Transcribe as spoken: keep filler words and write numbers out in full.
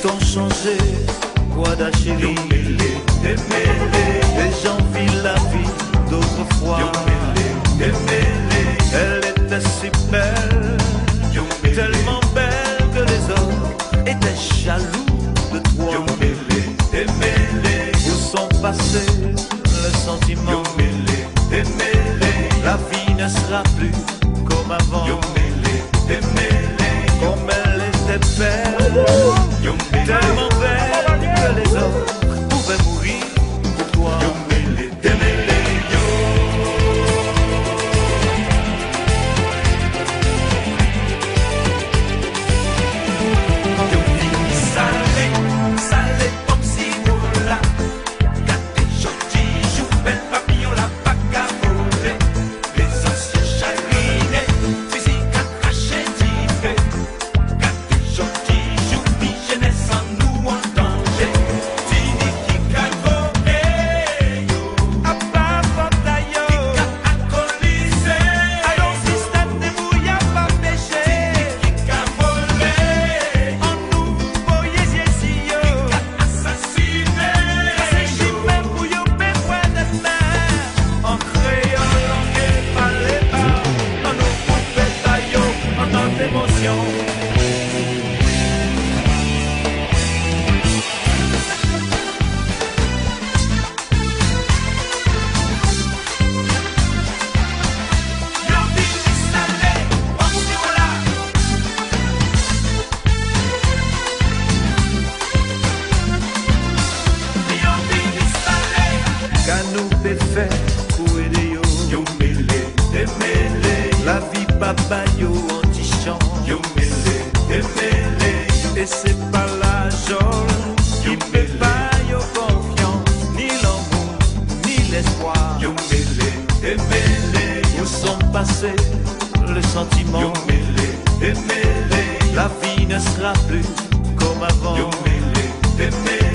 T'ont changé, Guada chérie. Les gens vivent la vie d'autrefois. Elle était si belle, tellement belle que les hommes étaient jaloux de toi. Où sont passés le sentiment? La vie ne sera plus comme avant. Comme elle était belle, tellement belle que les hommes pouvaient mourir pour toi. La vie papa yo anti-chant. Et c'est pas la joie qui me fait pas yo confiance, ni l'amour, ni l'espoir. Où sont passés les sentiments? La vie ne sera plus comme avant.